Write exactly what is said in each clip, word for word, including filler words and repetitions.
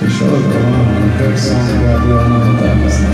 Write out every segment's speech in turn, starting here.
किशोर कुमार का सॉन्ग का दीवाना होता है बस।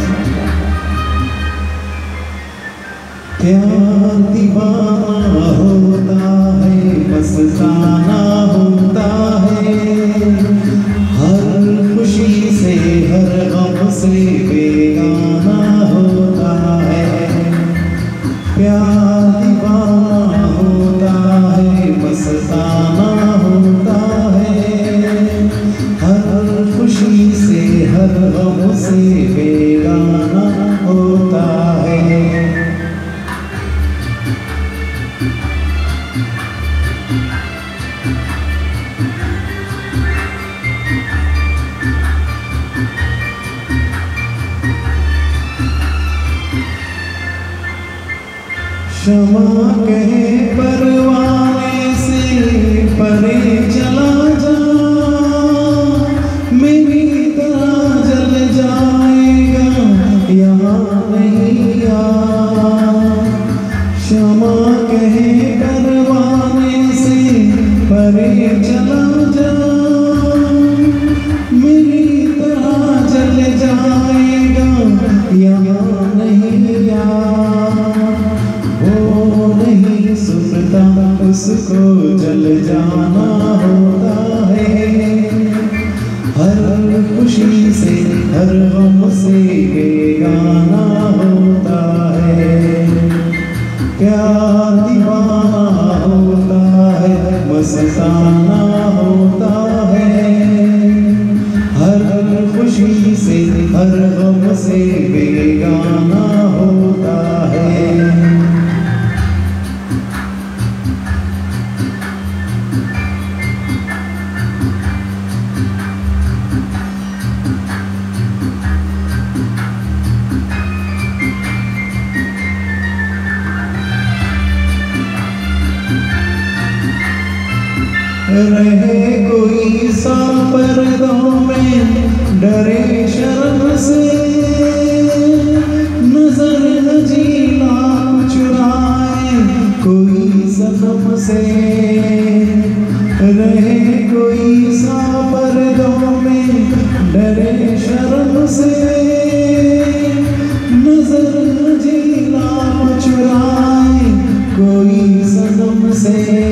प्यार दीवाना होता है मस्ताना होता है, हर खुशी से हर गम से बेगाना होता है। प्यार दीवाना होता है मस्ताना होता है, हर खुशी से हर गम से बेगाना होता है। क्षमा कहे परवाने से परे चला जा, मेरी तरह जल जाएगा यहाँ नहीं आ। क्षमा कहे परवाने से परे चला जा, मेरी तरह जल जाएगा यहाँ नहीं आ। वो नहीं सुनता उसको जल जाना होता है, हर खुशी से हर गम से बेगाना होता है। प्यार दीवाना होता है मस्ताना होता है, हर खुशी से हर गम से बेगाना होता है। रहे कोई सा पर्दों में डरे शर्म से, नजर न जीना चुराए कोई सनम से। रहे कोई सा पर्दों में डरे शर्म से, नजर न जीना चुराए कोई सनम से।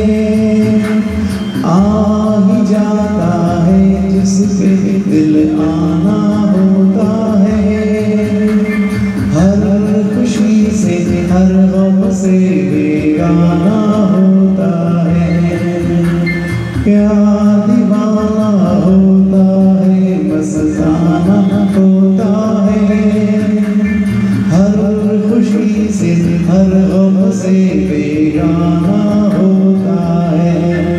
आ ही जाता है जिस पे दिल आना होता है, हर खुशी से हर गम से बेगाना होता है। प्यार दीवाना होता है मस्ताना होता है, हर खुशी से हर गम से बेगाना होता है।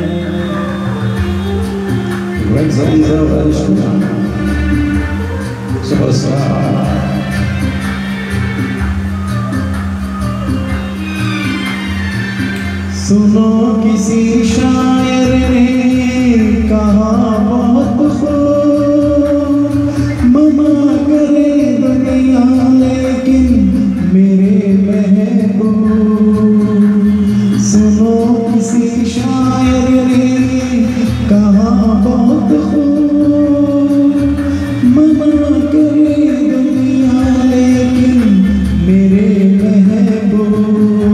सुनो किसी शायर ने कहा बहुत खूब, मना करे दुनिया लेकिन मेरे महबूब। सुनो किसी शायर ने कहा बहुत खूब, मना करे दुनिया लेकिन मेरे महबूब।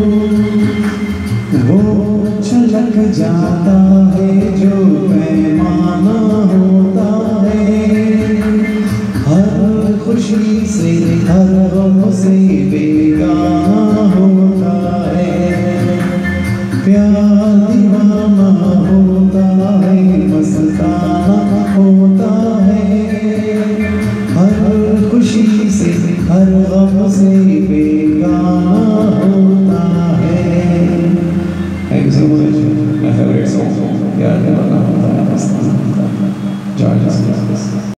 वो छलक जाता है जो पैमाना होता है, हर खुशी से हर गम से बेगाना होता है। प्यार दीवाना होता है मस्ताना होता है, हर खुशी से हर गम से